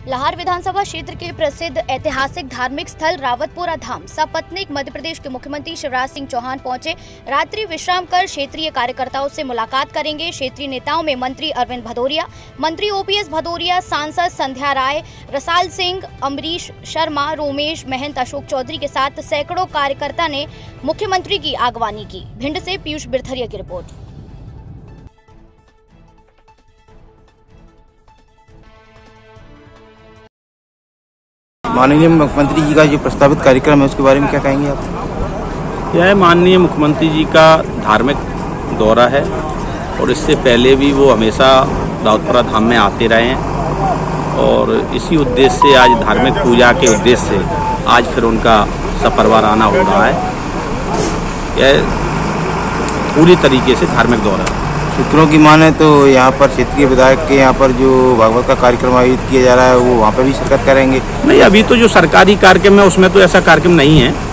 लाहौर विधानसभा क्षेत्र के प्रसिद्ध ऐतिहासिक धार्मिक स्थल रावतपुरा धाम सपत्नीक मध्य प्रदेश के मुख्यमंत्री शिवराज सिंह चौहान पहुंचे। रात्रि विश्राम कर क्षेत्रीय कार्यकर्ताओं से मुलाकात करेंगे। क्षेत्रीय नेताओं में मंत्री अरविंद भदौरिया, मंत्री ओपीएस भदौरिया, सांसद संध्या राय, रसाल सिंह, अमरीश शर्मा, रोमेश महंत, अशोक चौधरी के साथ सैकड़ों कार्यकर्ता ने मुख्यमंत्री की आगवानी की। भिंड से पीयूष बिरथरिया की रिपोर्ट। माननीय मुख्यमंत्री जी का जो प्रस्तावित कार्यक्रम है उसके बारे में क्या कहेंगे आप? यह माननीय मुख्यमंत्री जी का धार्मिक दौरा है और इससे पहले भी वो हमेशा रावतपुरा धाम में आते रहे हैं और इसी उद्देश्य से आज धार्मिक पूजा के उद्देश्य से आज फिर उनका सपरिवार आना हो रहा है। यह पूरी तरीके से धार्मिक दौरा है। सूत्रों की माने तो यहाँ पर क्षेत्रीय विधायक के यहाँ पर जो भागवत का कार्यक्रम आयोजित किया जा रहा है वो वहाँ पर भी शिरकत करेंगे? नहीं, अभी तो जो सरकारी कार्यक्रम है उसमें तो ऐसा कार्यक्रम नहीं है।